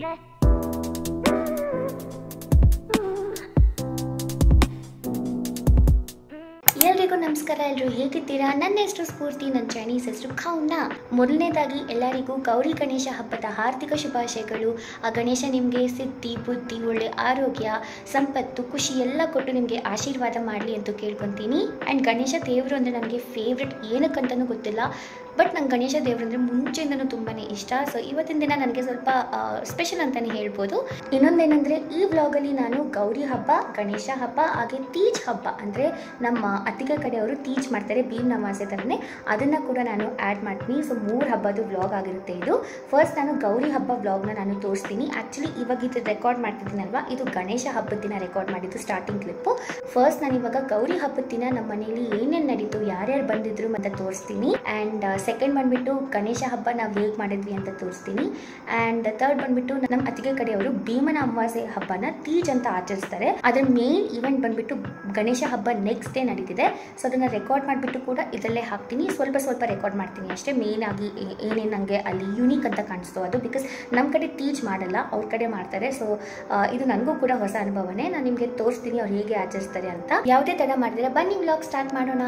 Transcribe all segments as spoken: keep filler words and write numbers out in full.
ಎಲ್ರಿಗೂ ನಮಸ್ಕಾರ. ಎಲ್ಲರೂ ಹೇಗಿದ್ದೀರಾ? ನನ್ನ ಹೆಸರು ಸ್ಫೂರ್ತಿ, ನನ್ನ ಚೈನೀಸ್ ಹೆಸರು ಖೌನ. ಮೊದಲನೇದಾಗಿ ಎಲ್ಲರಿಗೂ ಗೌರಿ ಗಣೇಶ ಹಬ್ಬದ ಹಾರ್ದಿಕ ಶುಭಾಶಯಗಳು. ಆ ಗಣೇಶ ನಿಮಗೆ ಸಿದ್ಧಿ, ಬುದ್ಧಿ, ಒಳ್ಳೆ ಆರೋಗ್ಯ, ಸಂಪತ್ತು, ಖುಷಿ ಎಲ್ಲ ಕೊಟ್ಟು ನಿಮಗೆ ಆಶೀರ್ವಾದ ಮಾಡಲಿ ಅಂತ ಕೇಳ್ಕೊತೀನಿ. ಆ್ಯಂಡ್ ಗಣೇಶ ದೇವರು ಅಂದರೆ ನನಗೆ ಫೇವ್ರೆಟ್, ಏನಕ್ಕಂತನೂ ಗೊತ್ತಿಲ್ಲ, ಬಟ್ ನಂಗೆ ಗಣೇಶ ದೇವರು ಅಂದರೆ ಮುಂಚೆಯಿಂದನೂ ತುಂಬಾ ಇಷ್ಟ. ಸೊ ಇವತ್ತಿನ ದಿನ ನನಗೆ ಸ್ವಲ್ಪ ಸ್ಪೆಷಲ್ ಅಂತಲೇ ಹೇಳ್ಬೋದು. ಇನ್ನೊಂದೇನೆಂದರೆ ಈ ವ್ಲಾಗಲ್ಲಿ ನಾನು ಗೌರಿ ಹಬ್ಬ, ಗಣೇಶ ಹಬ್ಬ, ಹಾಗೆ ತೀಜ್ ಹಬ್ಬ ಅಂದರೆ ನಮ್ಮ ಅತ್ತಿಗೆ ಕಡೆಯವರು ತೀಜ್ ಮಾಡ್ತಾರೆ, ಭೀಮ್ ನಮಾಸೆ ಥರನೇ, ಅದನ್ನು ಕೂಡ ನಾನು ಆ್ಯಡ್ ಮಾಡ್ತೀನಿ. ಸೊ ಮೂರು ಹಬ್ಬದ ವ್ಲಾಗ್ ಆಗಿರುತ್ತೆ ಇದು. ಫಸ್ಟ್ ನಾನು ಗೌರಿ ಹಬ್ಬ ವ್ಲಾಗ್ನ ನಾನು ತೋರಿಸ್ತೀನಿ. ಆ್ಯಕ್ಚುಲಿ ಇವಾಗ ಇದು ರೆಕಾರ್ಡ್ ಮಾಡ್ತಿದ್ದೀನಲ್ವಾ, ಇದು ಗಣೇಶ ಹಬ್ಬದ ದಿನ ರೆಕಾರ್ಡ್ ಮಾಡಿದ್ದು ಸ್ಟಾರ್ಟಿಂಗ್ ಕ್ಲಿಪ್ಪು. ಫಸ್ಟ್ ನಾನು ಇವಾಗ ಗೌರಿ ಹಬ್ಬದ ದಿನ ನಮ್ಮ ಮನೇಲಿ ಏನೇನು ನಡೀತು, ಯಾರ್ಯಾರು ಬಂದಿದ್ರು ಅಂತ ತೋರಿಸ್ತೀನಿ. ಆ್ಯಂಡ್ ಸೆಕೆಂಡ್ ಬಂದುಬಿಟ್ಟು ಗಣೇಶ ಹಬ್ಬ ನಾವು ಹೇಗೆ ಮಾಡಿದ್ವಿ ಅಂತ ತೋರಿಸ್ತೀನಿ. ಆ್ಯಂಡ್ ಥರ್ಡ್ ಬಂದುಬಿಟ್ಟು ನಮ್ಮ ಅತ್ತಿಗೆ ಕಡೆಯವರು ಭೀಮನ ಅಮಾವಾಸ್ಯೆ ಹಬ್ಬನ ತೀಜ್ ಅಂತ ಆಚರಿಸ್ತಾರೆ. ಅದರ ಮೇನ್ ಈವೆಂಟ್ ಬಂದುಬಿಟ್ಟು ಗಣೇಶ ಹಬ್ಬ ನೆಕ್ಸ್ಟ್ ಡೇ ನಡೀತಿದೆ. ಸೊ ಅದನ್ನು ರೆಕಾರ್ಡ್ ಮಾಡಿಬಿಟ್ಟು ಕೂಡ ಇದರಲ್ಲೇ ಹಾಕ್ತೀನಿ. ಸ್ವಲ್ಪ ಸ್ವಲ್ಪ ರೆಕಾರ್ಡ್ ಮಾಡ್ತೀನಿ ಅಷ್ಟೇ. ಮೇನ್ ಆಗಿ ಏನೇನು ನನಗೆ ಅಲ್ಲಿ ಯುನೀಕ್ ಅಂತ ಕಾಣಿಸ್ತು ಅದು, ಬಿಕಾಸ್ ನಮ್ಮ ಕಡೆ ತೀಜ್ ಮಾಡಲ್ಲ, ಅವ್ರ ಕಡೆ ಮಾಡ್ತಾರೆ. ಸೊ ಇದು ನನಗೂ ಕೂಡ ಹೊಸ ಅನುಭವನೇ. ನಾನು ನಿಮಗೆ ತೋರಿಸ್ತೀನಿ ಅವ್ರು ಹೇಗೆ ಆಚರಿಸ್ತಾರೆ ಅಂತ. ಯಾವುದೇ ತಡ ಮಾಡಿದ್ರೆ ಬನ್ನಿ ವ್ಲಾಗ್ ಸ್ಟಾರ್ಟ್ ಮಾಡೋಣ.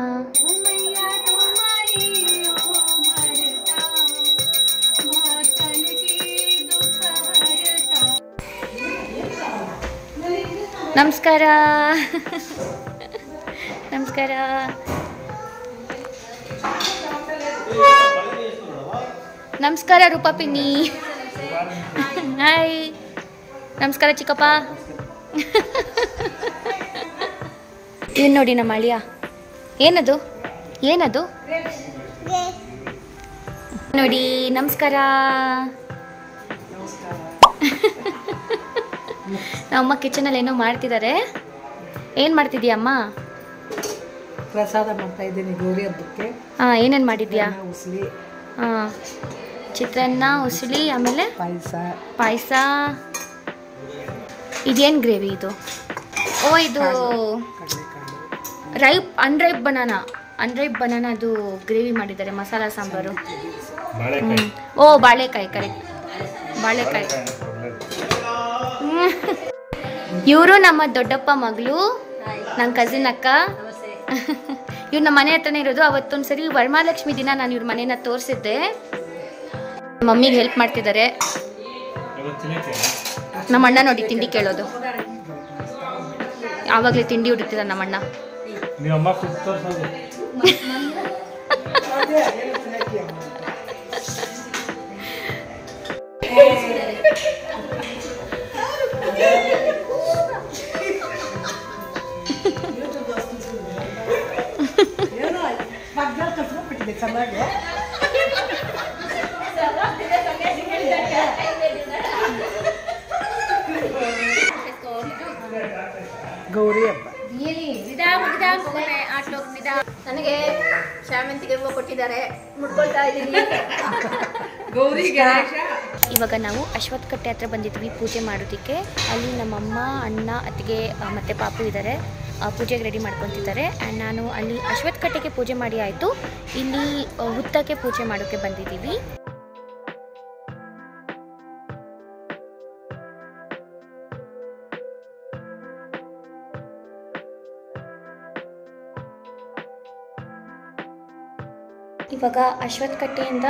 ನಮಸ್ಕಾರ ನಮಸ್ಕಾರ ನಮಸ್ಕಾರ ರೂಪಾ ಪಿನ್ನಿ. ಹಾಯ್, ನಮಸ್ಕಾರ ಚಿಕ್ಕಪ್ಪ. ಏನು ನೋಡಿ ನಮ್ಮ ಅಳಿಯ, ಏನದು ಏನದು ನೋಡಿ. ನಮಸ್ಕಾರ. ನಮ್ಮಮ್ಮ ಕಿಚನಲ್ಲಿ ಏನೋ ಮಾಡ್ತಿದ್ದಾರೆ. ಏನು ಮಾಡ್ತಿದ್ಯಾ ಅಮ್ಮ? ಪ್ರಸಾದ ಮಾಡ್ತಾ ಇದ್ದೀನಿ ಗೌರಿ ಹಬ್ಬಕ್ಕೆ. ಹಾಂ, ಏನೇನು ಮಾಡಿದ್ಯಾ? ಉಸ್ಲಿ, ಹಾಂ, ಚಿತ್ರಾನ್ನ, ಉಸ್ಲಿ, ಆಮೇಲೆ ಪಾಯಸ. ಪಾಯಸ. ಇದೇನು ಗ್ರೇವಿ ಇದು? ಓ, ಇದು ರೈಪ್ ಅನ್ರೈಪ್ ಬನಾನಾ, ಅನ್ರೈಪ್ ಬನಾನಾದು ಗ್ರೇವಿ ಮಾಡಿದ್ದಾರೆ, ಮಸಾಲ ಸಾಂಬಾರು. ಓ, ಬಾಳೆಕಾಯಿ, ಕರೆಕ್ಟ್, ಬಾಳೆಕಾಯಿ. ಇವರು ನಮ್ಮ ದೊಡ್ಡಪ್ಪ ಮಗಳು, ನನ್ನ ಕಸಿನ್ ಅಕ್ಕ. ಇವ್ರು ನಮ್ಮ ಮನೆ ಹತ್ರನೇ ಇರೋದು. ಅವತ್ತೊಂದು ಸರಿ ವರಮಹಾಲಕ್ಷ್ಮಿ ದಿನ ನಾನು ಇವ್ರ ಮನೇನ ತೋರಿಸಿದ್ದೆ. ಮಮ್ಮಿಗೆ ಹೆಲ್ಪ್ ಮಾಡ್ತಿದ್ದಾರೆ. ನಮ್ಮ ಅಣ್ಣ ನೋಡಿ ತಿಂಡಿ ಕೇಳೋದು, ಆವಾಗಲೇ ತಿಂಡಿ ಹುಡುಕ್ತಿದ್ದಾರೆ ನಮ್ಮ ಅಣ್ಣ. ಗೌರಿ ಹಬ್ಬ ನನಗೆ ಶಾಮಂತಿಗೆ ಹೂವು ಕೊಟ್ಟಿದ್ದಾರೆ, ಮುಟ್ಕೊಳ್ತಾ ಇದ್ದೀನಿ. ಗೌರಿ ಗಣೇಶ. ಇವಾಗ ನಾವು ಅಶ್ವತ್ಥ ಕಟ್ಟೆ ಹತ್ರ ಬಂದಿದ್ವಿ ಪೂಜೆ ಮಾಡೋದಕ್ಕೆ. ಅಲ್ಲಿ ನಮ್ಮಮ್ಮ, ಅಣ್ಣ, ಅತ್ತಿಗೆ ಮತ್ತು ಪಾಪು ಇದ್ದಾರೆ, ಪೂಜೆಗೆ ರೆಡಿ ಮಾಡ್ಕೊತಿದ್ದಾರೆ. ಆ್ಯಂಡ್ ನಾನು ಅಲ್ಲಿ ಅಶ್ವತ್ಥ ಕಟ್ಟೆಗೆ ಪೂಜೆ ಮಾಡಿ ಆಯಿತು. ಇಲ್ಲಿ ಹುತ್ತಕ್ಕೆ ಪೂಜೆ ಮಾಡೋಕ್ಕೆ ಬಂದಿದ್ದೀವಿ. ಇವಾಗ ಅಶ್ವತ್ಥ ಕಟ್ಟೆಯಿಂದ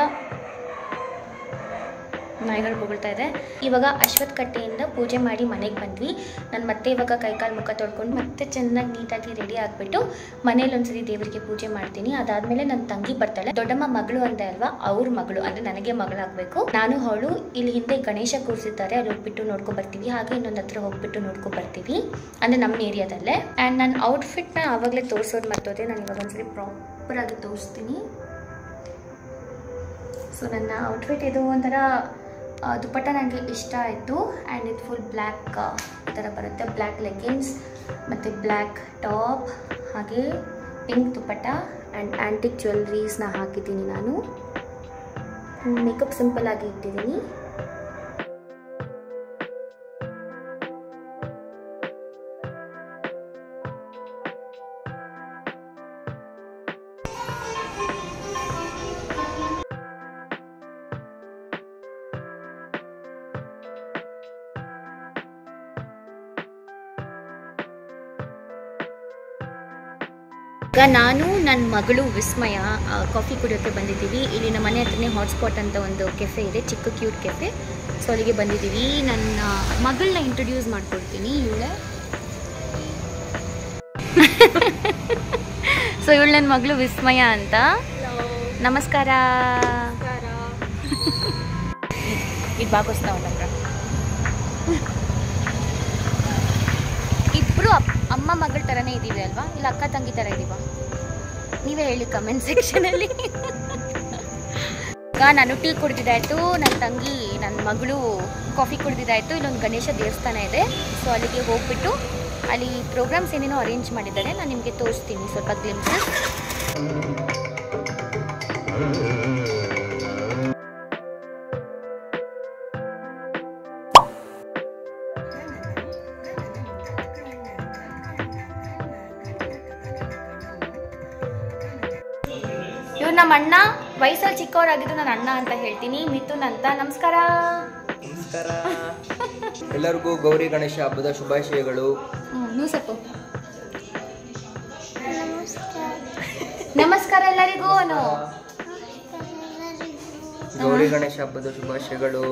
ನಾಯಿಗಳು ಬೊಗಳ್ತಾ ಇದೆ. ಇವಾಗ ಅಶ್ವತ್ಥ ಕಟ್ಟೆಯಿಂದ ಪೂಜೆ ಮಾಡಿ ಮನೆಗೆ ಬಂದ್ವಿ. ನಾನು ಮತ್ತೆ ಇವಾಗ ಕೈಕಾಲು ಮುಖ ತೊಳ್ಕೊಂಡು ಮತ್ತೆ ಚೆನ್ನಾಗಿ ನೀಟಾಗಿ ರೆಡಿ ಆಗಿಬಿಟ್ಟು ಮನೇಲಿ ಒಂದ್ಸರಿ ದೇವರಿಗೆ ಪೂಜೆ ಮಾಡ್ತೀನಿ. ಅದಾದಮೇಲೆ ನನ್ನ ತಂಗಿ ಬರ್ತಾಳೆ, ದೊಡ್ಡಮ್ಮ ಮಗಳು ಅಂದೆ ಅಲ್ವಾ, ಅವ್ರ ಮಗಳು ಅಂದರೆ ನನಗೆ ಮಗಳಾಗಬೇಕು. ನಾನು ಅವಳು ಇಲ್ಲಿ ಹಿಂದೆ ಗಣೇಶ ಕೂರಿಸಿದ್ದಾರೆ, ಅಲ್ಲಿ ಹೋಗ್ಬಿಟ್ಟು ನೋಡ್ಕೊ ಬರ್ತೀವಿ. ಹಾಗೆ ಇನ್ನೊಂದು ಹತ್ರ ಹೋಗ್ಬಿಟ್ಟು ನೋಡ್ಕೊ ಬರ್ತೀವಿ, ಅಂದರೆ ನಮ್ಮ ಏರಿಯಾದಲ್ಲೇ. ಆ್ಯಂಡ್ ನನ್ನ ಔಟ್ಫಿಟ್ನ ಆವಾಗಲೇ ತೋರಿಸೋದು ಮರ್ತೋದೆ. ನಾನು ಇವಾಗ ಒಂದ್ಸರಿ ಪ್ರಾಪರಾಗಿ ತೋರಿಸ್ತೀನಿ. ಸೊ ನನ್ನ ಔಟ್ಫಿಟ್ ಇದು ಒಂಥರ ದುಪ್ಪಟ್ಟ ನನಗೆ ಇಷ್ಟ ಆಯಿತು. ಆ್ಯಂಡ್ ಇದು ಫುಲ್ ಬ್ಲ್ಯಾಕ್ ಈ ಥರ ಬರುತ್ತೆ, ಬ್ಲ್ಯಾಕ್ ಲೆಗ್ಗಿನ್ಸ್ ಮತ್ತು ಬ್ಲ್ಯಾಕ್ ಟಾಪ್, ಹಾಗೆ ಪಿಂಕ್ ದುಪ್ಪಟ್ಟ ಆ್ಯಂಡ್ ಆ್ಯಂಟಿಕ್ ಜ್ಯುವೆಲ್ರೀಸ್ನ ಹಾಕಿದ್ದೀನಿ. ನಾನು ಮೇಕಪ್ ಸಿಂಪಲ್ ಆಗಿ ಇಟ್ಟಿದ್ದೀನಿ. ಈಗ ನಾನು ನನ್ನ ಮಗಳು ವಿಸ್ಮಯ ಕಾಫಿ ಕುಡಿಯೋಕ್ಕೆ ಬಂದಿದ್ದೀವಿ. ಇಲ್ಲಿ ನಮ್ಮ ಮನೆ ಹತ್ರನೇ ಹಾಟ್ಸ್ಪಾಟ್ ಅಂತ ಒಂದು ಕೆಫೆ ಇದೆ, ಚಿಕ್ಕ ಕ್ಯೂಟ್ ಕೆಫೆ. ಸೊ ಅಲ್ಲಿಗೆ ಬಂದಿದ್ದೀವಿ. ನನ್ನ ಮಗಳನ್ನ ಇಂಟ್ರೊಡ್ಯೂಸ್ ಮಾಡ್ಕೊಡ್ತೀನಿ. ಇವಳೆ ಸೊ ಇವಳು ನನ್ನ ಮಗಳು ವಿಸ್ಮಯ ಅಂತ. ನಮಸ್ಕಾರ. ಇದು ಬಾಕೋಸ್ತಾ ಉಂಟಂದ್ರ ಇಬ್ಬರು ಅಮ್ಮ ಮಗಳ ಥರನೇ ಇದ್ದೀವಿ ಅಲ್ವಾ, ಇಲ್ಲ ಅಕ್ಕ ತಂಗಿ ಥರ ಇದ್ದೀವಾ? ನೀವೇ ಹೇಳಿ ಕಮೆಂಟ್ ಸೆಕ್ಷನಲ್ಲಿ. ಈಗ ನಾನು ಟೀ ಕುಡಿದಿದ್ದಾಯಿತು, ನನ್ನ ತಂಗಿ ನನ್ನ ಮಗಳು ಕಾಫಿ ಕುಡಿದಿದ್ದಾಯಿತು. ಇಲ್ಲೊಂದು ಗಣೇಶ ದೇವಸ್ಥಾನ ಇದೆ. ಸೊ ಅಲ್ಲಿಗೆ ಹೋಗ್ಬಿಟ್ಟು ಅಲ್ಲಿ ಪ್ರೋಗ್ರಾಮ್ಸ್ ಏನೇನೋ ಅರೇಂಜ್ ಮಾಡಿದ್ದಾರೆ, ನಾನು ನಿಮಗೆ ತೋರಿಸ್ತೀನಿ ಸ್ವಲ್ಪ ಗ್ಲಿಮ್ಸಸ್. ಇವ್ರು ನಮ್ಮ ಅಣ್ಣ, ವಯಸ್ಸಲ್ಲಿ ಚಿಕ್ಕವರಾಗಿದ್ದು ನನ್ನ ಅಣ್ಣ ಅಂತ ಹೇಳ್ತೀನಿ. ಮಿಥುನ್ ಅಂತ. ನಮಸ್ಕಾರ. ನಮಸ್ಕಾರ ಎಲ್ಲರಿಗೂ ಗೌರಿ ಗಣೇಶ ಹಬ್ಬದ ಶುಭಾಶಯಗಳು. ನಮಸ್ಕಾರ ಎಲ್ಲರಿಗೂ. ಗೌರಿ ಗಣೇಶ ಹಬ್ಬದ ಶುಭಾಶಯಗಳು.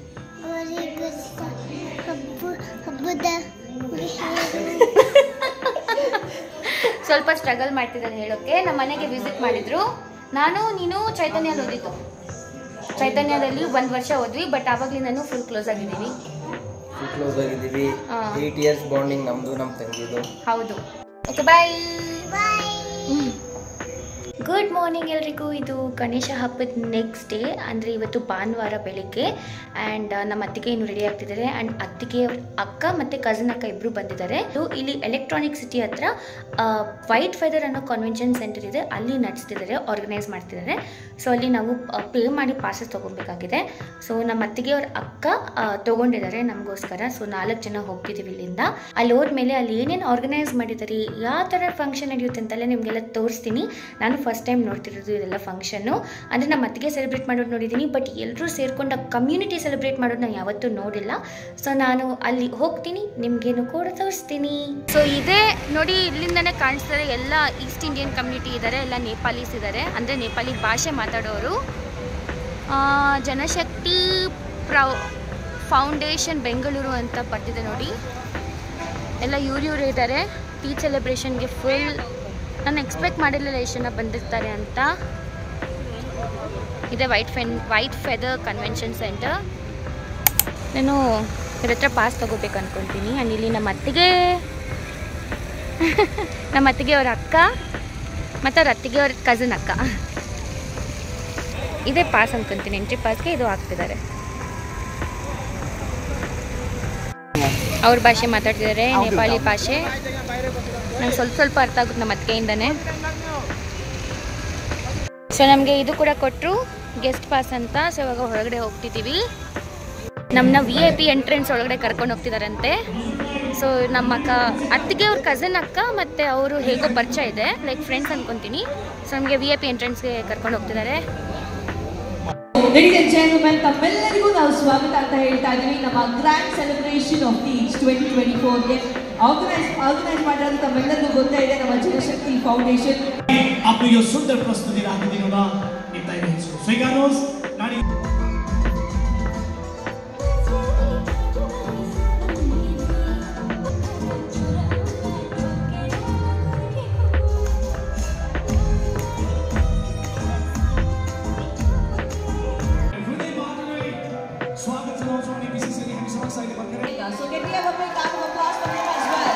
ಸ್ವಲ್ಪ ಸ್ಟ್ರಗಲ್ ಮಾಡ್ತಿದ್ದಾನೆ ಹೇಳೋಕೆ. ನಮ್ಮ ಮನೆಗೆ ವಿಸಿಟ್ ಮಾಡಿದ್ರು. ನಾನು ನೀನು ಚೈತನ್ಯದಲ್ಲಿ ಓದಿದ್ದು. ಚೈತನ್ಯದಲ್ಲಿ ಒಂದು ವರ್ಷ ಓದ್ವಿ, ಬಟ್ ಆವಾಗಲಿಂದನೂ ಫುಲ್ ಕ್ಲೋಸ್ ಆಗಿದ್ದೀವಿ. ಫುಲ್ ಕ್ಲೋಸ್ ಆಗಿದ್ದೀವಿ. ಏಟ್ ಇಯರ್ಸ್ ಬಾಂಡಿಂಗ್ ನಮ್ಮದು ನಮ್ಮ ತಂಗಿದು. ಹೌದು. Okay, bye bye. Good morning ಎಲ್ರಿಗೂ. ಇದು ಗಣೇಶ ಹಬ್ಬದ ನೆಕ್ಸ್ಟ್ ಡೇ, ಅಂದರೆ ಇವತ್ತು ಭಾನುವಾರ ಬೆಳಿಗ್ಗೆ. ಆ್ಯಂಡ್ ನಮ್ಮ ಅತ್ತಿಗೆ ಇನ್ನು ರೆಡಿ ಆಗ್ತಿದ್ದಾರೆ. ಆ್ಯಂಡ್ ಅತ್ತಿಗೆ ಅಕ್ಕ ಮತ್ತು ಕಸಿನ್ ಅಕ್ಕ ಇಬ್ಬರು ಬಂದಿದ್ದಾರೆ. ಇಲ್ಲಿ ಎಲೆಕ್ಟ್ರಾನಿಕ್ ಸಿಟಿ ಹತ್ರ ವೈಟ್ ಫೆದರ್ ಅನ್ನೋ ಕನ್ವೆನ್ಷನ್ ಸೆಂಟರ್ ಇದೆ, ಅಲ್ಲಿ ನಡೆಸ್ತಿದ್ದಾರೆ, ಆರ್ಗನೈಸ್ ಮಾಡ್ತಿದ್ದಾರೆ. ಸೊ ಅಲ್ಲಿ ನಾವು ಪೇ ಮಾಡಿ ಪಾಸಸ್ ತೊಗೊಬೇಕಾಗಿದೆ. ಸೊ ನಮ್ಮ ಅತ್ತಿಗೆ ಅವ್ರ ಅಕ್ಕ ತೊಗೊಂಡಿದ್ದಾರೆ ನಮಗೋಸ್ಕರ. ಸೊ ನಾಲ್ಕು ಜನ ಹೋಗ್ತಿದ್ದೀವಿ ಇಲ್ಲಿಂದ. ಅಲ್ಲಿ ಹೋದ್ಮೇಲೆ ಅಲ್ಲಿ ಏನೇನು ಆರ್ಗನೈಸ್ ಮಾಡಿದ್ದಾರೆ, ಯಾವ ಥರ ಫಂಕ್ಷನ್ ನಡೆಯುತ್ತೆ ಅಂತೆಲ್ಲ ನಿಮಗೆಲ್ಲ ತೋರಿಸ್ತೀನಿ. ನಾನು ಫಸ್ಟ್ ಟೈಮ್ ನೋಡ್ತಿರೋದು ಇದೆಲ್ಲ ಫಂಕ್ಷನ್ನು. ಅಂದರೆ ನಮ್ಮ ಅತ್ತಿಗೆ ಸೆಲೆಬ್ರೇಟ್ ಮಾಡೋದು ನೋಡಿದ್ದೀನಿ, ಬಟ್ ಎಲ್ಲರೂ ಸೇರ್ಕೊಂಡ ಕಮ್ಯುನಿಟಿ ಸೆಲೆಬ್ರೇಟ್ ಮಾಡೋದು ನಾನು ಯಾವತ್ತೂ ನೋಡಿಲ್ಲ. ಸೊ ನಾನು ಅಲ್ಲಿ ಹೋಗ್ತೀನಿ, ನಿಮಗೇನು ಕೂಡ ತೋರಿಸ್ತೀನಿ. ಸೊ ಇದೇ ನೋಡಿ, ಇಲ್ಲಿಂದನೇ ಕಾಣಿಸ್ತಾರೆ ಎಲ್ಲ ಈಸ್ಟ್ ಇಂಡಿಯನ್ ಕಮ್ಯುನಿಟಿ ಇದ್ದಾರೆ, ಎಲ್ಲ ನೇಪಾಲೀಸ್ ಇದ್ದಾರೆ, ಅಂದರೆ ನೇಪಾಲಿ ಭಾಷೆ ಮಾತಾಡೋರು. ಜನಶಕ್ತಿ ಪ್ರೌ ಫೌಂಡೇಶನ್ ಬೆಂಗಳೂರು ಅಂತ ಬರ್ತಿದೆ ನೋಡಿ. ಎಲ್ಲ ಇವ್ರು ಇವರು ಇದ್ದಾರೆ. ಟೀ ಸೆಲೆಬ್ರೇಷನ್ಗೆ ಫುಲ್ ನಾನು ಎಕ್ಸ್ಪೆಕ್ಟ್ ಮಾಡಿರಲಿಲ್ಲ ಎಷ್ಟು ಜನ ಬಂದಿರ್ತಾರೆ ಅಂತ. ಇದೆ ವೈಟ್ ಫೆನ್ ವೈಟ್ ಫೆದರ್ ಕನ್ವೆನ್ಷನ್ ಸೆಂಟರ್. ನಾನು ಇವ್ರ ಹತ್ರ ಪಾಸ್ ತೊಗೋಬೇಕು ಅಂದ್ಕೊಳ್ತೀನಿ. ಆ್ಯಂಡ್ ಇಲ್ಲಿ ನಮ್ಮ ಅತ್ತಿಗೆ ನಮ್ಮ ಅತ್ತಿಗೆ ಅವ್ರ ಅಕ್ಕ ಮತ್ತು ಅವ್ರ ಅತ್ತಿಗೆ ಅವ್ರ ಕಸಿನ್ ಅಕ್ಕ. ಇದೇ ಪಾಸ್ ಅಂದ್ಕೊತೀನಿ, ಎಂಟ್ರಿ ಪಾಸ್ಗೆ ಇದು ಹಾಕ್ತಿದ್ದಾರೆ. ಅವ್ರ ಭಾಷೆ ಮಾತಾಡ್ತಿದ್ದಾರೆ, ನೇಪಾಳಿ ಭಾಷೆ. ನಂಗೆ ಸ್ವಲ್ಪ ಸ್ವಲ್ಪ ಅರ್ಥ ಆಗುತ್ತೆ ನಮ್ಮ ಅತ್ತಿಗೆಯಿಂದನೇ. ಸೊ ನಮಗೆ ಇದು ಕೂಡ ಕೊಟ್ಟರು, ಗೆಸ್ಟ್ ಪಾಸ್ ಅಂತ. ಸೊ ಇವಾಗ ಹೊರಗಡೆ ಹೋಗ್ತಿದ್ದೀವಿ. ನಮ್ಮನ್ನ ವಿ ಐ ಪಿ ಎಂಟ್ರೆನ್ಸ್ ಒಳಗಡೆ ಕರ್ಕೊಂಡು ಹೋಗ್ತಿದ್ದಾರಂತೆ. ಸೊ ನಮ್ಮ ಅಕ್ಕ ಅತ್ತಿಗೆ ಅವ್ರ ಕಸಿನ್ ಅಕ್ಕ ಮತ್ತು ಅವರು ಹೇಗೋ ಪರಿಚಯ ಇದೆ, ಲೈಕ್ ಫ್ರೆಂಡ್ಸ್ ಅಂದ್ಕೊತೀನಿ. ಸೊ ನಮಗೆ ವಿ ಐ ಪಿ ಎಂಟ್ರೆನ್ಸ್ಗೆ ಕರ್ಕೊಂಡು ಹೋಗ್ತಿದ್ದಾರೆ. Ladies and gentlemen, ತಮ್ಮೆಲ್ಲರಿಗೂ ನಾವು ಸ್ವಾಗತ ಅಂತ ಹೇಳ್ತಾ ಇದ್ದೀವಿ ನಮ್ಮ grand celebration of Teej twenty twenty ಫೋರ್ಗೆ ಆರ್ಗನೈಸ್ ಆರ್ಗನೈಸ್ ಮಾಡಿರೋದು ತಮ್ಮೆಲ್ಲರಿಗೂ ಗೊತ್ತೇ ಇದೆ, ನಮ್ಮ ಜನಶಕ್ತಿ ಫೌಂಡೇಶನ್. आपको यो सुंदर प्रस्तुति राखिदिनुमा निताइ नै छु। स्वीकार्नुहोस् नानी स्वागत जनाउँछौँ अनि विशेष गरी हामी समक्ष अहिले भर्खरै So can we have a big round of applause for him as well?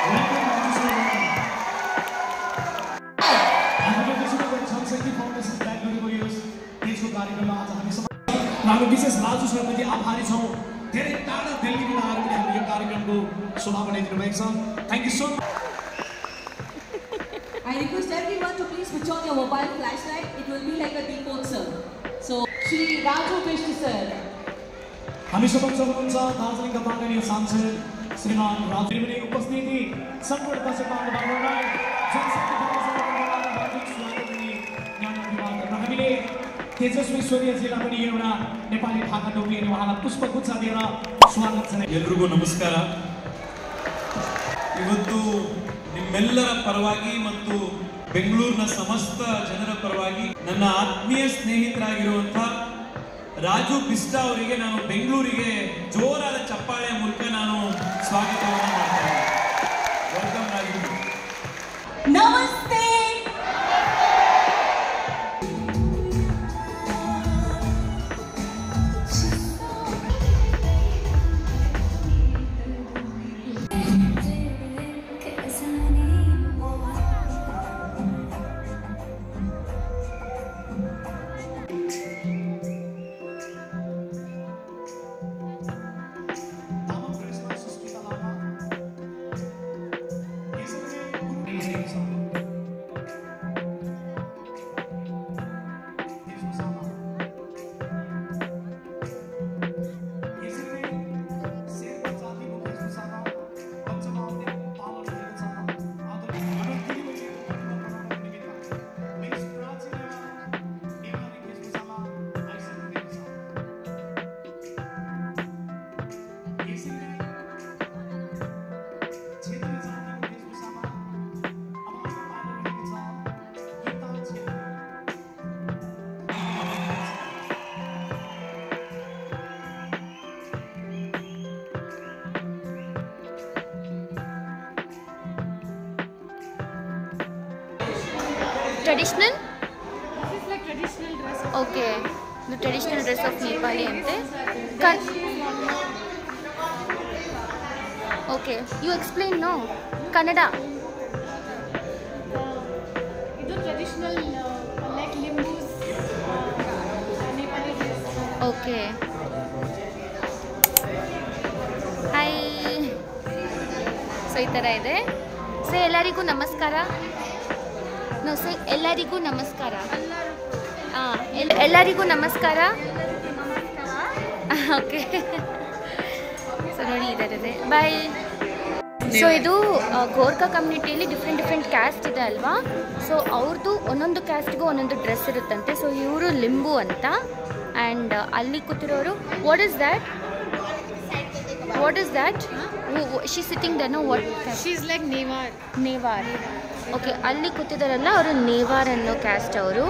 हामी विशेष राजु सरप्रति आभारी छौँ। धेरै टाढा दिल्लीबाट आएर पनि हाम्रो यो कार्यक्रमको शोभा बनाइदिनु भएको छ। Thank you so much. I request everyone to please switch on your mobile flashlight. It will be like a default sir. So Shri Raju Vishnu sir. हामी समक्ष हुनुहुन्छ दार्जिलिङका माननीय सांसद श्रीमान राजु पनि उपस्थिति सम्पूर्ण दर्शक बान्धवहरूलाई जनशक्ति फाउन्डेसनको हार्दिक स्वागत अनि ज्ञान अभिवादन। र हामीले तेजस्वी सूर्यजीलाई पनि एउटा नेपाली ढाका टोपी अनि उहाँलाई पुष्पगुच्छ दिएर स्वागत छ। ಎಲ್ರಿಗೂ ನಮಸ್ಕಾರ। ಇವತ್ತು ನಿಮ್ಮೆಲ್ಲರ ಪರವಾಗಿ ಮತ್ತು ಬೆಂಗಳೂರಿನ ಸಮಸ್ತ ಜನರ ಪರವಾಗಿ ನನ್ನ ಆತ್ಮೀಯ ಸ್ನೇಹಿತರಾಗಿರುವಂಥ ರಾಜು ಬಿಸ್ಟಾ ಅವರಿಗೆ ನಾನು ಬೆಂಗಳೂರಿಗೆ ಜೋರಾದ ಚಪ್ಪಾಳೆ ಮೂಲಕ ನಾನು ಸ್ವಾಗತವನ್ನು ಮಾಡ್ತಾ ಇದ್ದೀನಿ. ವೆಲ್ಕಮ್ ರಾಜು. ನಮಸ್ತೆ. Traditional? This is like traditional dress. Okay. The traditional dress of Nepali ante. Kan Okay. You explain no. Kannada. It's traditional uh, like limbus, uh, Nepali dress. Okay. Hi. So ಈ ಥರ ಇದೆ. ಸೇ ಎಲ್ಲರಿಗೂ ನಮಸ್ಕಾರ. Know say ಎಲ್ಲರಿಗೂ ನಮಸ್ಕಾರ. ಹಾಂ L ಎಲ್ಲರಿಗೂ ನಮಸ್ಕಾರ. ಓಕೆ. ಸೊ ನೋಡಿ ಇದರದೆ ಬಾಯ್. ಸೊ ಇದು ಗೋರ್ಖಾ ಕಮ್ಯುನಿಟಿಯಲ್ಲಿ ಡಿಫ್ರೆಂಟ್ ಡಿಫ್ರೆಂಟ್ ಕ್ಯಾಸ್ಟ್ ಇದೆ ಅಲ್ವಾ. ಸೊ ಅವ್ರದ್ದು ಒಂದೊಂದು ಕ್ಯಾಸ್ಟ್ಗೂ ಒಂದೊಂದು ಡ್ರೆಸ್ ಇರುತ್ತಂತೆ. ಸೊ ಇವರು ಲಿಂಬು ಅಂತ. ಆ್ಯಂಡ್ ಅಲ್ಲಿ ಕೂತಿರೋರು what is that what is that she sitting there no what She's like Newar. Newar. Okay ಅಲ್ಲಿ ಕೂತಿದಾರಲ್ಲ ಅವರು ನೇವಾರ್ ಅನ್ನೋ ಕ್ಯಾಸ್ಟ್ ಅವರು.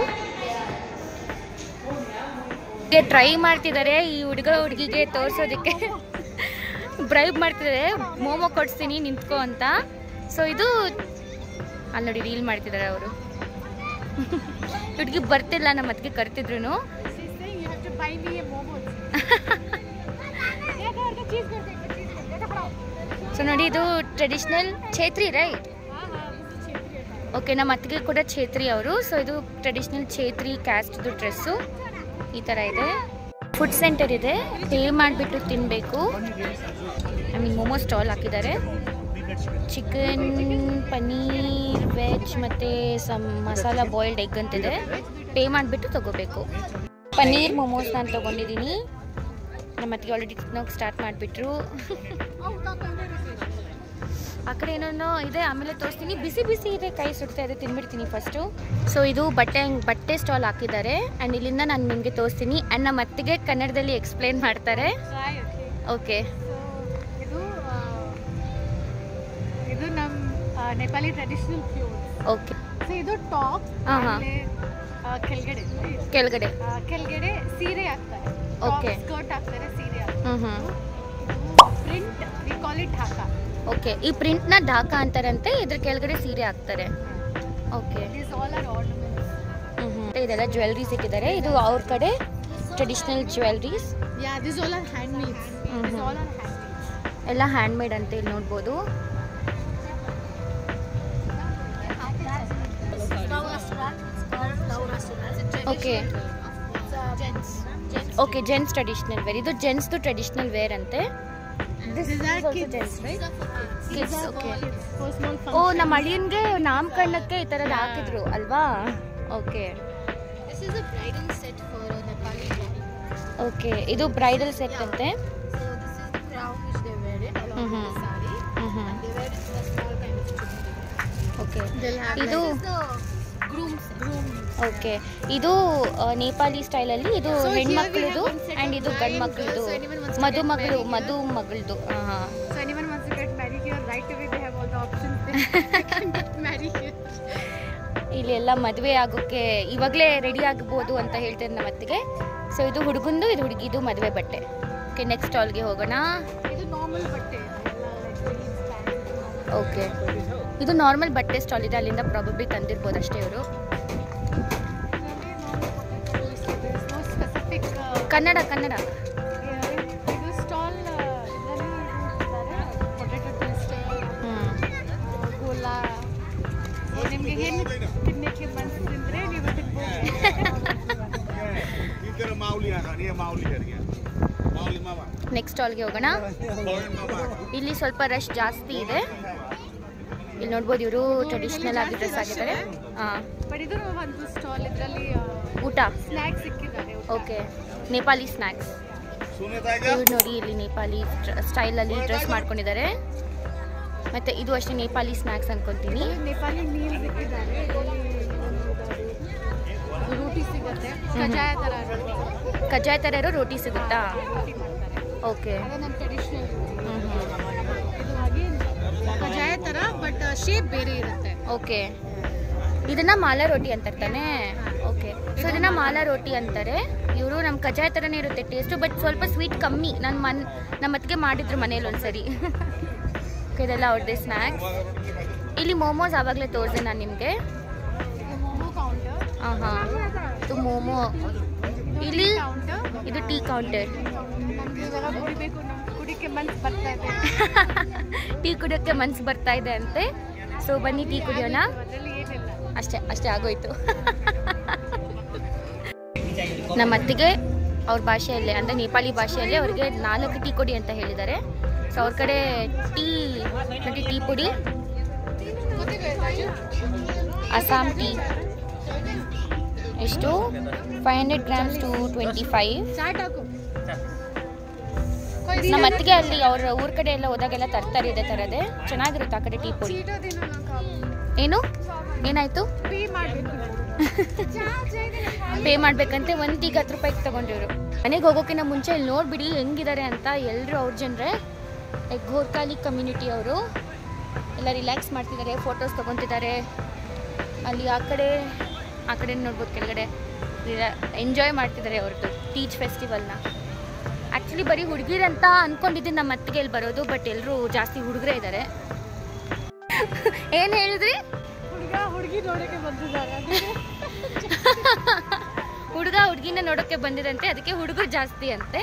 ಟ್ರೈ ಮಾಡ್ತಿದ್ದಾರೆ ಈ ಹುಡುಗ ಹುಡುಗಿಗೆ ತೋರಿಸೋದಕ್ಕೆ. ಬ್ರೈಬ್ ಮಾಡ್ತಿದ್ದಾರೆ ಮೋಮೋ ಕೊಡಿಸ್ತೀನಿ ನಿಂತ್ಕೋ ಅಂತ. ಸೊ ಇದು ಅಲ್ಲಿ ನೋಡಿ ರೀಲ್ ಮಾಡ್ತಿದ್ದಾರೆ ಅವರು. ಹುಡುಗಿ ಬರ್ತಿಲ್ಲ ನಮ್ಮ ಅದಕ್ಕೆ ಕರ್ತಿದ್ರು. She's saying you have to buy me a momos. cheese करके cheese करके ಸೊ ನೋಡಿ ಇದು ಟ್ರೆಡಿಷ್ನಲ್ ಛೇತ್ರಿ ರೈಟ್. हाँ हाँ this is Kshetriya. ಓಕೆ ನಮ್ಮ ಅತ್ತಿಗೆ ಕೂಡ ಛೇತ್ರಿ ಅವರು. ಸೊ ಇದು ಟ್ರೆಡಿಷ್ನಲ್ ಛೇತ್ರಿ ಕ್ಯಾಸ್ಟ್ದು ಡ್ರೆಸ್ಸು ಈ ಥರ ಇದೆ. ಫುಡ್ ಸೆಂಟರ್ ಇದೆ, ಪೇ ಮಾಡಿಬಿಟ್ಟು ತಿನ್ನಬೇಕು. ಐ ಮೀನ್ ಮೋಮೋ ಸ್ಟಾಲ್ ಹಾಕಿದ್ದಾರೆ. ಚಿಕನ್, ಪನ್ನೀರ್, ವೆಜ್ ಮತ್ತು ಸಮ್ ಮಸಾಲ ಬಾಯ್ಲ್ಡ್ ಎಗ್ ಅಂತಿದೆ. ಪೇ ಮಾಡಿಬಿಟ್ಟು ತೊಗೋಬೇಕು. ಪನ್ನೀರ್ ಮೋಮೋಸ್ ನಾನು ತೊಗೊಂಡಿದ್ದೀನಿ. ನಮ್ಮ ಅತ್ತಿಗೆ ಆಲ್ರೆಡಿ ತಿನ್ನೋಕೆ ಸ್ಟಾರ್ಟ್ ಮಾಡಿಬಿಟ್ರು. ಆ ಕಡೆ ಏನೋ ಇದೆ, ಆಮೇಲೆ ತೋರಿಸ್ತೀನಿ. ಬಿಸಿ ಬಿಸಿ ಇದೆ, ಕೈ ಸುಡ್ತಾ ಇದೆ, ತಿನ್ಬಿಡ್ತೀನಿ ಫಸ್ಟು. ಸೊ ಇದು ಬಟ್ಟೆ ಬಟ್ಟೆ ಸ್ಟಾಲ್ ಹಾಕಿದ್ದಾರೆ. ಆ್ಯಂಡ್ ಇಲ್ಲಿಂದ ನಾನು ನಿಮಗೆ ತೋರಿಸ್ತೀನಿ. ಆ್ಯಂಡ್ ನಮ್ಮ ಅತ್ತಿಗೆ ಕನ್ನಡದಲ್ಲಿ ಎಕ್ಸ್ಪ್ಲೇನ್ ಮಾಡ್ತಾರೆ. Try okay. ಓಕೆ. So ಇದು ಆ, ಇದು ನಮ್ಮ Nepali traditional clothes. Okay. So ಇದು ಟಾಪ್ ಹಾ, ಹಾ. ಆಮೇಲೆ ಆ, ಕೆಳಗಡೆ ಕೆಳಗಡೆ ಆ, ಕೆಳಗಡೆ ಸೀರೆ ಹಾಕ್ತಾರೆ. Okay. ಸ್ಕರ್ಟ್ ಹಾಕ್ತಾರೆ, ಸೀರೆ ಹಾಕ್ತಾರೆ. ಹ್ಞೂ ಹ್ಞೂ print we call it Dhaka. Okay. ಈ ಪ್ರಿಂಟ್ನ ಢಾಕಾ ಅಂತಾರಂತೆ. ಇದ್ರ ಕೆಳಗಡೆ ಸೀರೆ ಹಾಕ್ತಾರೆ. Okay. These all are ornaments. ಹ್ಞೂ ಹ್ಞೂ ಇದೆಲ್ಲ ಜ್ಯುವೆಲ್ರೀಸ್ ಇಟ್ಟಿದ್ದಾರೆ. ಇದು ಅವ್ರ ಕಡೆ traditional jewelleries. Yeah, these all are handmaids. These all are handmaids. ಎಲ್ಲ ಹ್ಯಾಂಡ್ ಮೇಡ್ ಅಂತ ಇಲ್ಲಿ ನೋಡ್ಬೋದು. Okay okay gents traditional wear. ಇದು ಜೆಂಟ್ಸ್ದು ಟ್ರೆಡಿಷನಲ್ ವೇರ್ ಅಂತೆ. These are kids. Gents right. These Kids, are okay. for small oh functions. ನಮ್ಮ ಅಳಿಯನ್ಗೆ ನಾಮಕರಣಕ್ಕೆ ಈ ಥರದ್ದು ಹಾಕಿದ್ರು ಅಲ್ವಾ. Okay This is a bridal set for a Nepali wedding. Okay ಇದು ಬ್ರೈಡಲ್ ಸೆಟ್ ಅಂತೆ. So this is the crown which they wear it along Mhm. with the saree. Mhm. And they wear it in a small kind of chuddi. Okay They'll have ಇದು like, this is the groom set. Groom. Okay ಇದು ಆ, ನೇಪಾಳಿ ಸ್ಟೈಲಲ್ಲಿ ಇದು So here we ಹೆಣ್ಮಕ್ಳದು have one set and of ಇದು ಗಂಡು brides, ಮಕ್ಕಳದು. so anyone wants to ಮದು get ಮಗಳು married ಮದು ಮಗಳದು. ಹಾಂ So anyone wants to get married here right away, they have all the options. They can get married here. ಇಲ್ಲಿ ಎಲ್ಲ ಮದುವೆ ಆಗೋಕ್ಕೆ ಇವಾಗಲೇ ರೆಡಿ ಆಗ್ಬೋದು ಅಂತ ಹೇಳ್ತಾರೆ ನಮ್ಮ ಅತ್ತಿಗೆ. ಸೊ ಇದು ಹುಡುಗಂದು, ಇದು ಹುಡುಗಿದು ಮದುವೆ ಬಟ್ಟೆ. ಓಕೆ, ನೆಕ್ಸ್ಟ್ ಸ್ಟಾಲ್ಗೆ ಹೋಗೋಣ. ಇದು ನಾರ್ಮಲ್ ಬಟ್ಟೆ. ಓಕೆ, ಇದು ನಾರ್ಮಲ್ ಬಟ್ಟೆ ಸ್ಟಾಲ್ ಇದೆ, ಅಲ್ಲಿಂದ ಪ್ರಾಬಬ್ಲಿ ತಂದಿರ್ಬೋದು ಅಷ್ಟೇ ಇವರು. ಕನ್ನಡ ಕನ್ನಡ ಇದು ಸ್ಟಾಲ್ ಪೊಟೆಟೊ ಟ್ವಿಸ್ಟ್, ಗೋಲಾ. ನಿಮಗೆ ಏನು ತಿನ್ನಕ್ಕೆ ಮನಸ್ಸಿದ್ರೆ ನೀವು ನೆಕ್ಸ್ಟ್ ಸ್ಟಾಲ್ಗೆ ಹೋಗೋಣ. ಇಲ್ಲಿ ಸ್ವಲ್ಪ ರಶ್ ಜಾಸ್ತಿ ಇದೆ. ಇಲ್ಲಿ ನೋಡ್ಬೋದು ಇವರು ಟ್ರೆಡಿಷನಲ್ ಆಗಿ ಡ್ರೆಸ್ ಆಗಿದ್ದಾರೆ. ಹಾಂ, ಬಟ್ ಇದು ಒಂದು ಸ್ಟಾಲ್, ಇದರಲ್ಲಿ ಊಟ ಸ್ನ್ಯಾಕ್ಸ್ ಸಿಕ್ಕಿದ್ದಾರೆ. Okay, Nepali snacks. ಇವ್ರು ನೋಡಿ ಇಲ್ಲಿ ನೇಪಾಳಿ ಸ್ಟೈಲಲ್ಲಿ ಡ್ರೆಸ್ ಮಾಡ್ಕೊಂಡಿದ್ದಾರೆ. ಮತ್ತು ಇದು ಅಷ್ಟೇ ನೇಪಾಳಿ ಸ್ನ್ಯಾಕ್ಸ್ ಅನ್ಕೊತೀನಿ. ನೇಪಾಳಿ ಮೀಲ್ ಸಿಕ್ಕಿದ್ದಾರೆ. ರೋಟಿ ಸಿಗುತ್ತೆ, ಕಜಾಯ ಥರ ಕಜ್ಜಾಯ ಥರ ಇರೋ ರೋಟಿ ಸಿಗುತ್ತಾ? ಓಕೆ, ಅದೇ ನಮ್ಮ ಟ್ರೆಡಿಷನಲ್. ಹ್ಞೂ ಹ್ಞೂ ಇದು ಹಾಗೆ ಕಜಾಯ ಥರ, ಬಟ್ ಶೇಪ್ ಬೇರೆ ಇರುತ್ತೆ. ಓಕೆ, ಇದನ್ನ ಮಾಲಾ ರೋಟಿ ಅಂತಾರೆ ತಾನೇ? ಓಕೆ, ಸೊ ಇದನ್ನ ಮಾಲಾ ರೋಟಿ ಅಂತಾರೆ. ಇವರು ನಮ್ಮ ಕಜಾಯ ಥರನೇ ಇರುತ್ತೆ ಟೇಸ್ಟು, ಬಟ್ ಸ್ವಲ್ಪ ಸ್ವೀಟ್ ಕಮ್ಮಿ. ನನ್ನ ಮನ್ ನಮ್ಮ ಅತ್ತಿಗೆ ಮಾಡಿದ್ರು ಮನೇಲಿ ಒಂದ್ಸರಿ. ಓಕೆ, ಇದೆಲ್ಲ ಅವ್ರದ್ದೇ ಸ್ನ್ಯಾಕ್ಸ್. ಇಲ್ಲಿ ಮೋಮೋಸ್ ಆವಾಗಲೇ ತೋರಿಸಿದೆ ನಾನು ನಿಮಗೆ. ಮೋಮೋ ಕೌಂಟರ್. ಹಾಂ ಹಾಂ, ಇದು ಮೋಮೋ. ಇಲ್ಲಿ ಕೌಂಟರ್. ಇದು ಟೀ ಕೌಂಟರ್. ನಮ್ಗೆ ಇವಾಗ ಕುಡಿಬೇಕು, ನಮ್ಗೆ ಕುಡಿಕೆ ಮನ್ಸು ಬರ್ತಾ ಇದೆ. ಟೀ ಕುಡಿಯೋಕ್ಕೆ ಮನ್ಸು ಬರ್ತಾ ಇದೆ ಅಂತೆ. ಸೊ ಬನ್ನಿ ಟೀ ಕುಡಿಯೋಣ. ಅದರಲ್ಲಿ ಏನಿಲ್ಲ. ಅಷ್ಟೇ ಅಷ್ಟೇ ಆಗೋಯ್ತು. ನಮ್ಮ ಅತ್ತಿಗೆ ಅವ್ರ ಭಾಷೆಯಲ್ಲೇ, ಅಂದರೆ ನೇಪಾಳಿ ಭಾಷೆಯಲ್ಲೇ ಅವ್ರಿಗೆ ನಾಲ್ಕು ಟೀ ಕೊಡಿ ಅಂತ ಹೇಳಿದ್ದಾರೆ. ಸೊ ಅವ್ರ ಕಡೆ ಟೀ ನೋಡಿ, ಟೀ ಪುಡಿ, ಅಸ್ಸಾಂ ಟೀ ಎಷ್ಟು five hundred grams to twenty five. ನಮ್ಮ ಅತ್ತಿಗೆ ಅಲ್ಲಿ ಅವ್ರ ಊರ ಕಡೆ ಎಲ್ಲ ಹೋದಾಗೆಲ್ಲ ತರ್ತಾರೆ ಇದೇ ಥರದೇ. ಚೆನ್ನಾಗಿರುತ್ತೆ ಆ ಕಡೆ ಟೀ ಪುಡಿ. ಏನು ಏನಾಯಿತು? ಪೇ ಮಾಡಬೇಕು. ಪೇ ಮಾಡ್ಬೇಕಂತೆ. ಒಂದು ಟೀಗೆ ಹತ್ತು ರೂಪಾಯಿಗೆ ತೊಗೊಂಡಿವ್ರು. ಮನೆಗೆ ಹೋಗೋಕ್ಕಿಂತ ಮುಂಚೆ ಇಲ್ಲಿ ನೋಡಿಬಿಡಿ ಹೆಂಗಿದ್ದಾರೆ ಅಂತ. ಎಲ್ಲರೂ ಅವ್ರ ಜನರೇ, ಲೈಕ್ ಗೋರ್ಖಾಲಿ ಕಮ್ಯುನಿಟಿ ಅವರು ಎಲ್ಲ ರಿಲ್ಯಾಕ್ಸ್ ಮಾಡ್ತಿದ್ದಾರೆ, ಫೋಟೋಸ್ ತೊಗೊತಿದ್ದಾರೆ. ಅಲ್ಲಿ ಆ ಕಡೆ ಆ ಕಡೆ ನೋಡ್ಬೋದು, ಕೆಳಗಡೆ ಎಂಜಾಯ್ ಮಾಡ್ತಿದ್ದಾರೆ ಅವ್ರದ್ದು ಟೀಚ್ ಫೆಸ್ಟಿವಲ್ನ. ಆ್ಯಕ್ಚುಲಿ ಬರೀ ಹುಡುಗಿರಂತ ಅಂದ್ಕೊಂಡಿದ್ದೀನಿ ನಮ್ಮ ಅತ್ತಿಗೆ ಇಲ್ಲಿ ಬರೋದು, ಬಟ್ ಎಲ್ಲರೂ ಜಾಸ್ತಿ ಹುಡುಗರೇ ಇದ್ದಾರೆ. ಏನು ಹೇಳಿದ್ರಿ? ಹುಡುಗ ಹುಡುಗಿ ನೋಡೋಕ್ಕೆ ಬಂದಿದ್ದಾರೆ. ಹುಡುಗ ಹುಡುಗಿನ ನೋಡೋಕ್ಕೆ ಬಂದಿದಂತೆ, ಅದಕ್ಕೆ ಹುಡುಗರು ಜಾಸ್ತಿ ಅಂತೆ.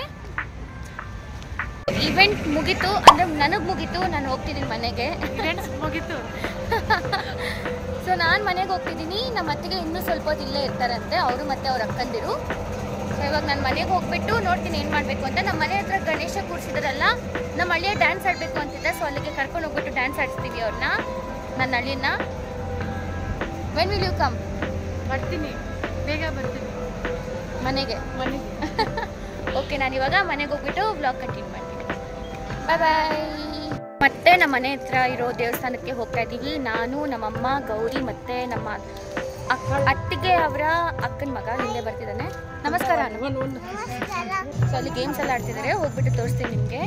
ಇವೆಂಟ್ ಮುಗೀತು, ಅಂದರೆ ನನಗೆ ಮುಗೀತು, ನಾನು ಹೋಗ್ತಿದ್ದೀನಿ ಮನೆಗೆ. ಇವೆಂಟ್ಸ್ ಮುಗೀತು. ಸೊ ನಾನು ಮನೆಗೆ ಹೋಗ್ತಿದ್ದೀನಿ. ನಮ್ಮ ಅತ್ತಿಗೆ ಇನ್ನೂ ಸ್ವಲ್ಪ ಹೊತ್ತು ಇಲ್ಲೇ ಇರ್ತಾರಂತೆ, ಅವರು ಮತ್ತು ಅವ್ರ ಅಕ್ಕಂದಿರು. ಸೊ ಇವಾಗ ನಾನು ಮನೆಗೆ ಹೋಗ್ಬಿಟ್ಟು ನೋಡ್ತೀನಿ ಏನು ಮಾಡಬೇಕು ಅಂತ. ನಮ್ಮ ಮನೆ ಹತ್ರ ಗಣೇಶ ಕೂರಿಸಿದ್ರಲ್ಲ, ನಮ್ಮ ಹಳ್ಳಿಯ ಡ್ಯಾನ್ಸ್ ಆಡಬೇಕು ಅಂತಿದ್ದೆ. ಸೊ ಅಲ್ಲಿಗೆ ಕರ್ಕೊಂಡು ಹೋಗ್ಬಿಟ್ಟು ಡ್ಯಾನ್ಸ್ ಆಡಿಸ್ತೀವಿ ಅವ್ರನ್ನ, ನನ್ನ ಹಳ್ಳಿನ. When will you come? ಬರ್ತೀನಿ, ಬೇಗ ಬರ್ತೀನಿ ಮನೆಗೆ. ಮನೆಗೆ. ಓಕೆ, ನಾನು ಇವಾಗ ಮನೆಗೆ ಹೋಗ್ಬಿಟ್ಟು ವ್ಲಾಗ್ ಕಂಟಿನ್ಯೂ ಮಾಡ್ತೀನಿ. ಬಾಯ್ ಬಾಯ್. ಮತ್ತೆ ನಮ್ಮ ಮನೆ ಹತ್ರ ಇರೋ ದೇವಸ್ಥಾನಕ್ಕೆ ಹೋಗ್ತಾ ಇದ್ದೀವಿ. ನಾನು, ನಮ್ಮಮ್ಮ, ಗೌರಿ ಮತ್ತು ನಮ್ಮ ಅಕ್ಕ ಅತ್ತಿಗೆ ಅವರ ಅಕ್ಕನ ಮಗ ಹಿಂದೆ ಬರ್ತಿದ್ದಾನೆ. ನಮಸ್ಕಾರ. ಸೊ ಅಲ್ಲಿ ಗೇಮ್ಸ್ ಎಲ್ಲ ಆಡ್ತಿದ್ದಾರೆ, ಹೋಗ್ಬಿಟ್ಟು ತೋರಿಸ್ತೀನಿ ನಿಮಗೆ.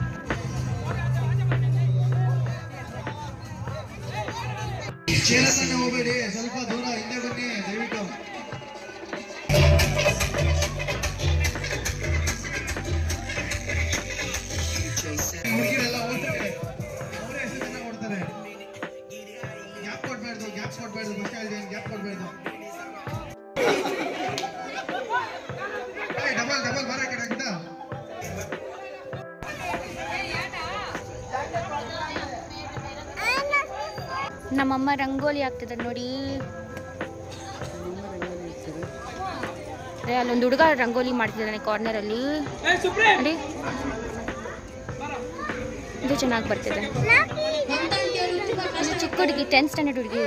ಹೋಗಬೇಡಿ, ಸ್ವಲ್ಪ ದೂರ ಹಿಂದೆ ಬನ್ನಿ ದಯವಿಟ್ಟು. ಹುಡುಗಿರೆಲ್ಲ ಓಡ್ತಾರೆ, ಅವರೇ ಎಷ್ಟು ಜನ ಓಡ್ತಾರೆ. ಗ್ಯಾಪ್ ಕೊಡ್ಬಾರ್ದು, ಗ್ಯಾಪ್ ಕೊಡ್ಬಾರ್ದು, ಬಸ್ ಸ್ಟ್ಯಾಂಡ್ ಗ್ಯಾಪ್ ಕೊಡ್ಬಾರ್ದು. ಡಬಲ್ ಡಬಲ್ ಬರ ಕಡೆ ಆಗಿದ್ದ. ನಮ್ಮಮ್ಮ ರಂಗೋಲಿ ಹಾಕ್ತಿದ್ದಾರೆ ನೋಡಿ. ಅಲ್ಲೊಂದು ಹುಡುಗ ರಂಗೋಲಿ ಮಾಡ್ತಿದ್ದಾನೆ ಕಾರ್ನರಲ್ಲಿ ನೋಡಿ. ಇದು ಚೆನ್ನಾಗಿ ಬರ್ತಿದೆ. ಚಿಕ್ಕ ಹುಡುಗಿ, ಟೆಂತ್ ಸ್ಟ್ಯಾಂಡರ್ಡ್ ಹುಡುಗಿ.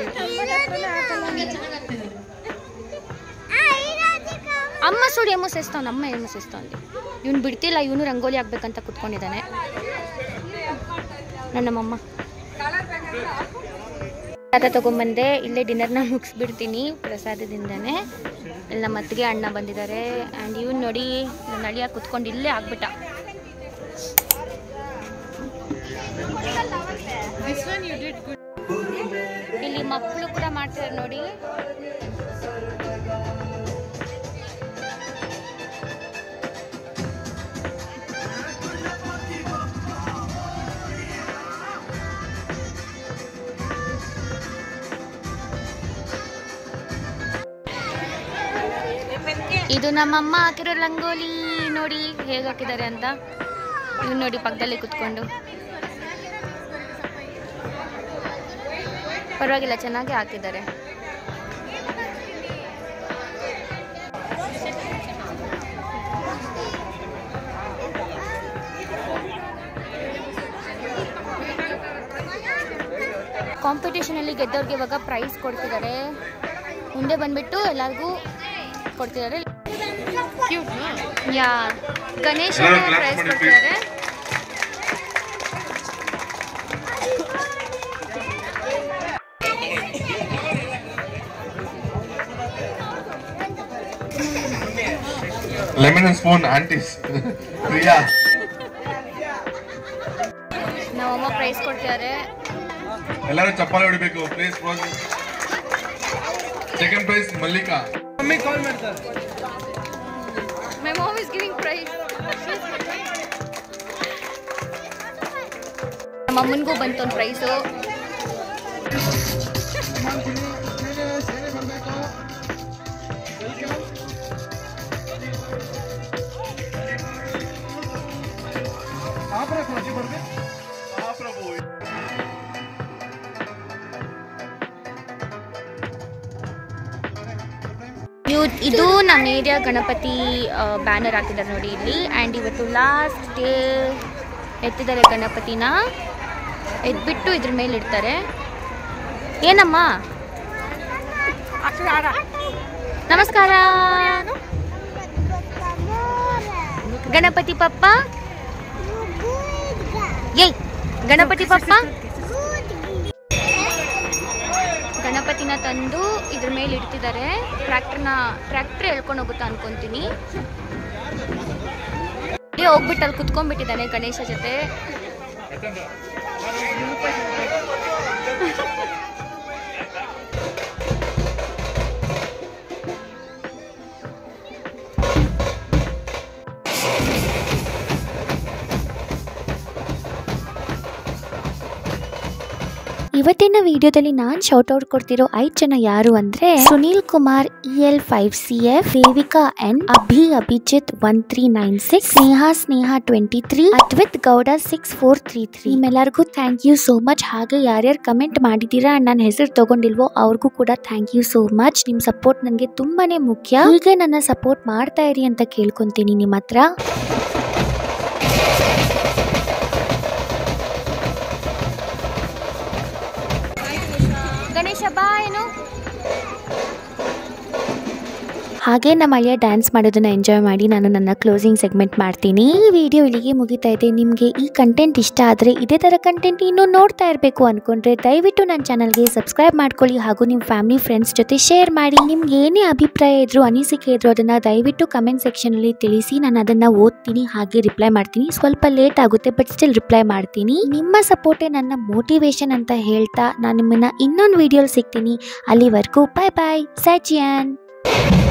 ಅಮ್ಮ ಸುಡಿ ಎಮ್ಮು ಸೇಸ್ತಾವ್, ನಮ್ಮ ಎಮ್ಮು ಸೇಸ್ತಾವ್ಲಿ. ಇವನು ಬಿಡ್ತಿಲ್ಲ, ಇವನು ರಂಗೋಲಿ ಹಾಕ್ಬೇಕಂತ ಕುತ್ಕೊಂಡಿದ್ದಾನೆ ನನ್ನಮ್ಮಮ್ಮ. ಪ್ರಸಾದ ತೊಗೊಂಬಂದೆ, ಇಲ್ಲೇ ಡಿನ್ನರ್ನ ಮುಗಿಸ್ಬಿಡ್ತೀನಿ ಪ್ರಸಾದದಿಂದನೇ. ಇಲ್ಲಿ ನಮ್ಮ ಅತ್ತಿಗೆ ಅಣ್ಣ ಬಂದಿದ್ದಾರೆ. ಆ್ಯಂಡ್ ಇವನು ನೋಡಿ ನನ್ನ ಅಳಿಯ ಕುತ್ಕೊಂಡು ಇಲ್ಲೇ ಆಗ್ಬಿಟ್ಟ. ಇಲ್ಲಿ ಮಕ್ಕಳು ಕೂಡ ಮಾಡ್ತಿದ್ದಾರೆ ನೋಡಿ. ಇದು ನಮ್ಮಮ್ಮ ಹಾಕಿರೋ ರಂಗೋಲಿ ನೋಡಿ ಹೇಗೆ ಹಾಕಿದ್ದಾರೆ ಅಂತ. ಇವ್ ನೋಡಿ ಪಕ್ಕದಲ್ಲಿ ಕುತ್ಕೊಂಡು. ಪರವಾಗಿಲ್ಲ, ಚೆನ್ನಾಗಿ ಹಾಕಿದ್ದಾರೆ. ಕಾಂಪಿಟೇಷನಲ್ಲಿ ಗೆದ್ದವ್ರಿಗೆ ಇವಾಗ ಪ್ರೈಸ್ ಕೊಡ್ತಿದ್ದಾರೆ. ಮುಂದೆ ಬಂದ್ಬಿಟ್ಟು ಎಲ್ಲರಿಗೂ ಕೊಡ್ತಿದ್ದಾರೆ. ಯಾ ಗಣೇಶ ಪ್ರೈಸ್ ಕೊಡ್ತಿದ್ದಾರೆ. Lemon and spoon aunties Priya ನಮ್ಮಮ್ಮ ಪ್ರೈಸ್ ಕೊಡ್ತಿದ್ದಾರೆ. ಎಲ್ಲರೂ ಚಪ್ಪಾಳೆ ಹೊಡಿಬೇಕು please. Second prize Mallika. Mummy call ಮಾಡ್ತಾರೆ. My mom is giving prize. ನಮ್ಮ ಅಮ್ಮನಿಗೂ ಬಂತು ಒಂದು ಪ್ರೈಸು. ಇದು ನಮ್ಮ ಏರಿಯಾ ಗಣಪತಿ ಬ್ಯಾನರ್ ಹಾಕಿದ್ದಾರೆ ನೋಡಿ ಇಲ್ಲಿ. ಆ್ಯಂಡ್ ಇವತ್ತು ಲಾಸ್ಟ್ ಡೇ ಎತ್ತಿದ್ದಾರೆ ಗಣಪತಿನ. ಎದ್ಬಿಟ್ಟು ಇದ್ರ ಮೇಲೆ ಇಡ್ತಾರೆ. ಏನಮ್ಮ? ನಮಸ್ಕಾರ ಗಣಪತಿ ಪಪ್ಪ. ಏಯ್ ಗಣಪತಿ ಪಪ್ಪ. ಗಣಪತಿನ ತಂದು ಇದ್ರ ಮೇಲೆ ಇಡ್ತಿದ್ದಾರೆ. ಟ್ರ್ಯಾಕ್ಟರ್ನ ಟ್ರ್ಯಾಕ್ಟರ್ ಎಳ್ಕೊಂಡು ಹೋಗುತ್ತಾ ಅನ್ಕೊಂತೀನಿ. ಹೋಗ್ಬಿಟ್ಟು ಅಲ್ಲಿ ಕುತ್ಕೊಂಡ್ಬಿಟ್ಟಿದ್ದಾನೆ ಗಣೇಶ ಜೊತೆ. ಇವತ್ತಿನ ವಿಡಿಯೋದಲ್ಲಿ ನಾನು ಶೌಟ್ ಔಟ್ ಕೊಡ್ತಿರೋ ಐದು ಜನ ಯಾರು ಅಂದ್ರೆ Sunil Kumar E L five C F, Devika N, Abhi Abhijit one three nine six, Sneha Sneha twenty three, Advit Gowda six four three three. ನಿಮ್ಮೆಲ್ಲರಿಗೂ ಥ್ಯಾಂಕ್ ಯು ಸೋ ಮಚ್. ಹಾಗೆ ಯಾರ್ಯಾರು ಕಮೆಂಟ್ ಮಾಡಿದ್ದೀರಾ ನನ್ನ ಹೆಸರು ತಗೊಂಡಿಲ್ವೋ ಅವ್ರಿಗೂ ಕೂಡ ಥ್ಯಾಂಕ್ ಯು ಸೋ ಮಚ್. ನಿಮ್ ಸಪೋರ್ಟ್ ನನಗೆ ತುಂಬಾನೇ ಮುಖ್ಯ. ಹೀಗೆ ನನ್ನ ಸಪೋರ್ಟ್ ಮಾಡ್ತಾ ಇರಿ ಅಂತ ಕೇಳ್ಕೊಂತೀನಿ ನಿಮ್ಮ ಹತ್ರ. ಗಣೇಶ ಬಾ ಏನು. ಹಾಗೆ ನಮ್ಮ ಅಳಿಯ ಡ್ಯಾನ್ಸ್ ಮಾಡೋದನ್ನ ಎಂಜಾಯ್ ಮಾಡಿ ನಾನು ನನ್ನ ಕ್ಲೋಸಿಂಗ್ ಸೆಗ್ಮೆಂಟ್ ಮಾಡ್ತೀನಿ. ಈ ವಿಡಿಯೋ ಇಲ್ಲಿಗೆ ಮುಗಿತಾ ಇದೆ. ನಿಮಗೆ ಈ ಕಂಟೆಂಟ್ ಇಷ್ಟ ಆದರೆ ಇದೇ ಥರ ಕಂಟೆಂಟ್ ಇನ್ನೂ ನೋಡ್ತಾ ಇರಬೇಕು ಅಂದ್ಕೊಂಡ್ರೆ ದಯವಿಟ್ಟು ನನ್ನ ಚಾನಲ್ಗೆ ಸಬ್ಸ್ಕ್ರೈಬ್ ಮಾಡ್ಕೊಳ್ಳಿ. ಹಾಗೂ ನಿಮ್ಮ ಫ್ಯಾಮಿಲಿ ಫ್ರೆಂಡ್ಸ್ ಜೊತೆ ಶೇರ್ ಮಾಡಿ. ನಿಮ್ಗೆ ಏನೇ ಅಭಿಪ್ರಾಯ ಇದ್ರು ಅನಿಸಿಕೆ ಇದ್ರು ಅದನ್ನು ದಯವಿಟ್ಟು ಕಮೆಂಟ್ ಸೆಕ್ಷನಲ್ಲಿ ತಿಳಿಸಿ. ನಾನು ಅದನ್ನು ಓದ್ತೀನಿ ಹಾಗೆ ರಿಪ್ಲೈ ಮಾಡ್ತೀನಿ. ಸ್ವಲ್ಪ ಲೇಟ್ ಆಗುತ್ತೆ ಬಟ್ ಸ್ಟಿಲ್ ರಿಪ್ಲೈ ಮಾಡ್ತೀನಿ. ನಿಮ್ಮ ಸಪೋರ್ಟೇ ನನ್ನ ಮೋಟಿವೇಶನ್ ಅಂತ ಹೇಳ್ತಾ ನಾನು ನಿಮ್ಮನ್ನ ಇನ್ನೊಂದು ವಿಡಿಯೋಲಿ ಸಿಗ್ತೀನಿ. ಅಲ್ಲಿವರೆಗೂ ಬಾಯ್ ಬಾಯ್. ಸಚಿಯನ್.